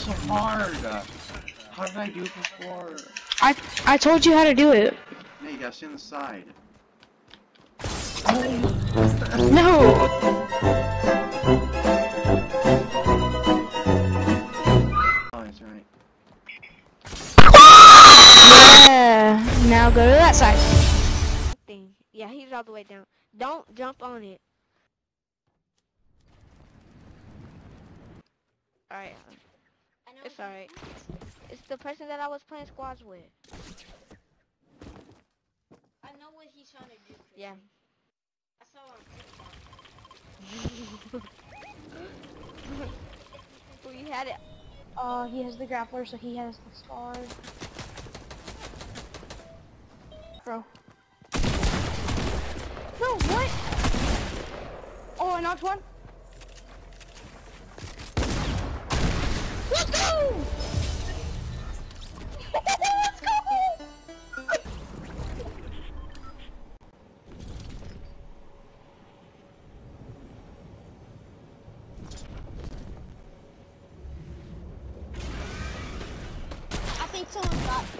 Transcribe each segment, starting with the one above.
so hard. How did I do it before? I told you how to do it. No, you gotta stay on the side. No. Oh, that's right. Yeah. Now go to that side. Yeah, he's all the way down. Don't jump on it. Alright. It's alright. It's the person that I was playing squads with. I know what he's trying to do. Chris. Yeah. I saw him. We had it. He has the grappler, so he has the scars. Bro. No, what? Oh, I knocked one. Let's go! Let's go! I think someone got the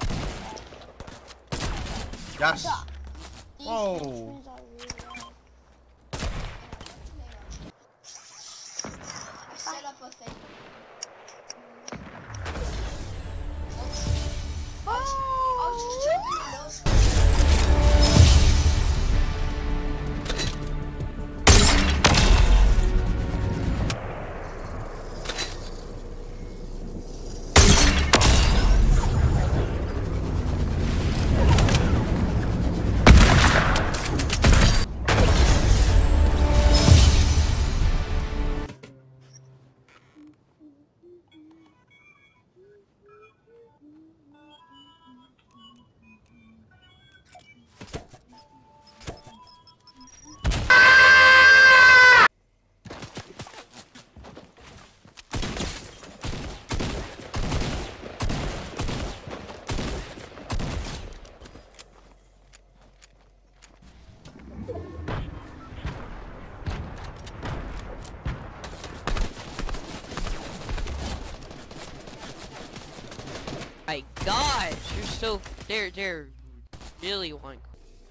kid. Yes. These Whoa. henchmen are really set up a thing. I was just checking the nose. My gosh, you're so they're really one.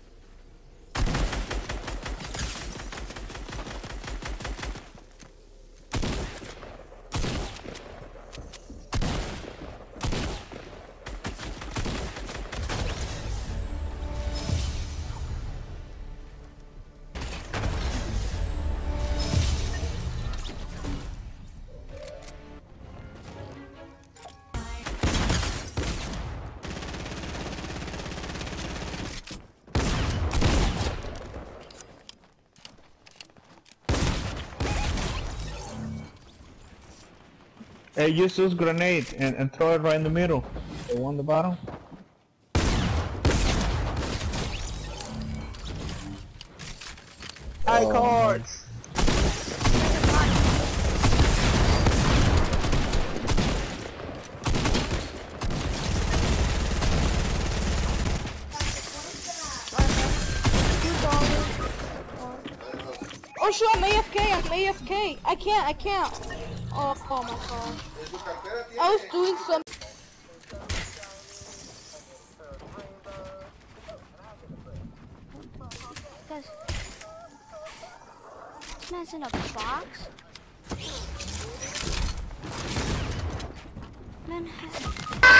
Hey, use those grenades and throw it right in the middle. The one on the bottom. High cards. Oh shit, I'm AFK, I can't. Oh my gosh. I was doing some. Guys, this man's in a box. Man has...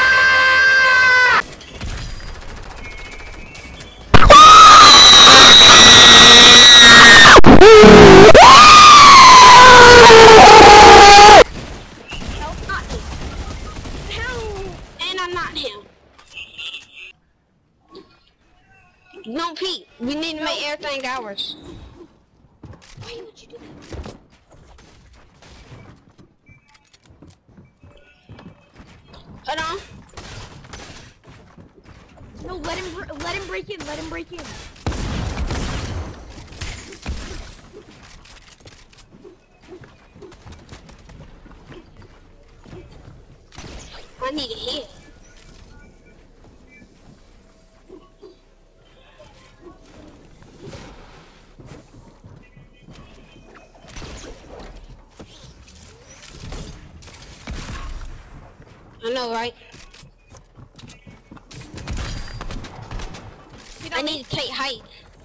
No, Pete, we need to make everything ours. Why would you do that? Hold on. No, let him break in. I need a hit. know, right? I need to take height.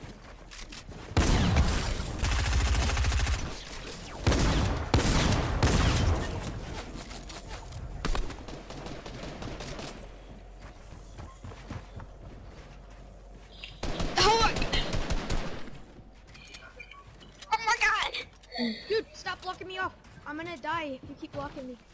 Oh my god! Dude, stop blocking me off. I'm gonna die if you keep blocking me.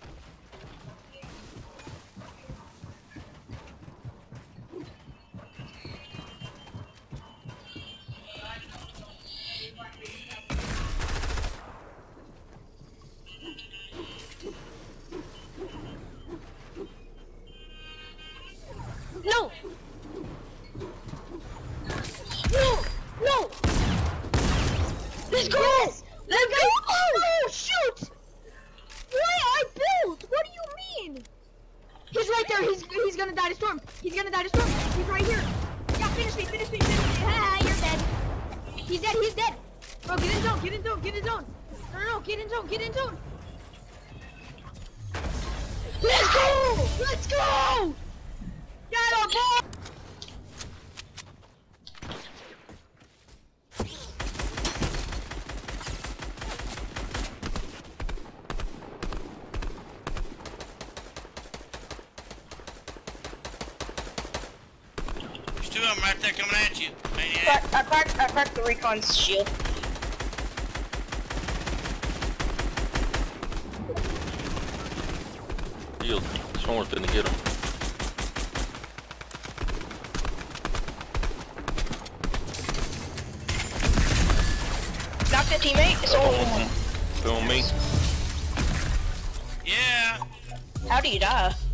No! No! No! Let's go! Yes! Let's go! Oh, shoot! What I built? What do you mean? He's right there. He's gonna die to storm. He's gonna die to storm. He's right here. Yeah, finish me, finish me, finish me. Ha, you're dead. He's dead, he's dead. Bro, get in zone, get in zone, get in zone. No, get in zone, get in zone. Let's go! Let's go! Get him, boy! There's two of them right there coming at you. Maniac. I cracked the recon's shield. Shield. Someone's gonna get him. Knocked a teammate. It's only one. Film me. Yeah. How do you die?